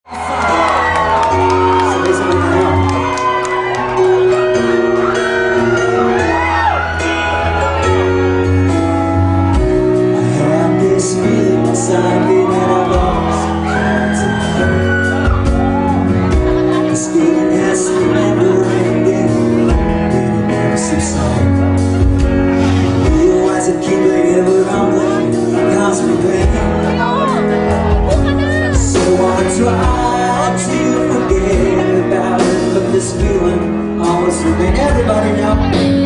Sabay-sabay tayo. I have this feeling inside me that I've lost count of. This feeling has a never-ending, it never subsides. Realize it keep it ever rumbling, constantly playing. So I try to forget about it, but this feeling always remains. Everybody now.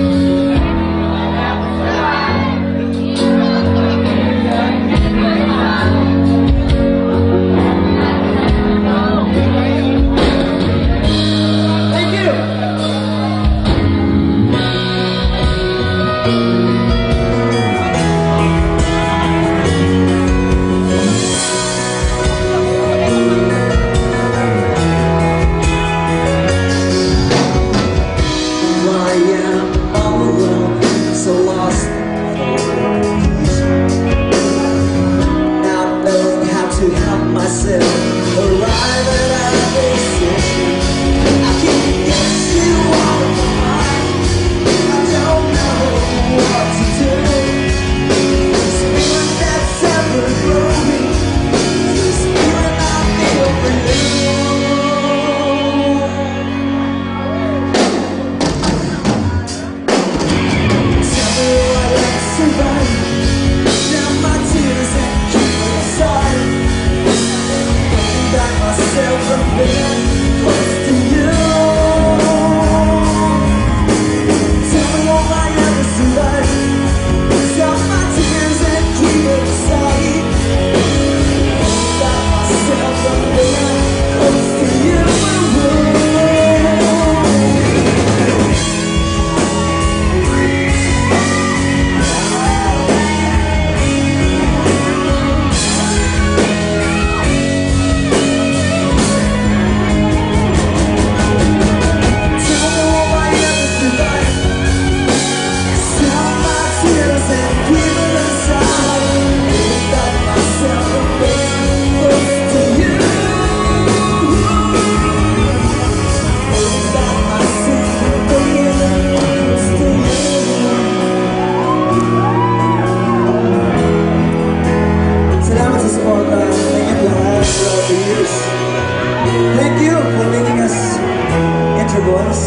Thank you for making us Interboys.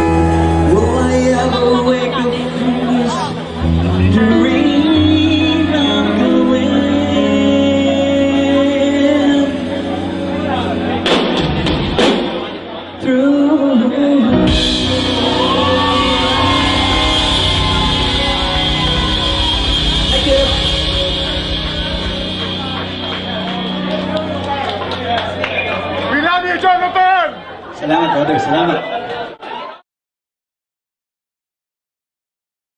Will I ever wake up from this dream I'm going through? Thank you. Jonathan! Salamat, brother. Salamat.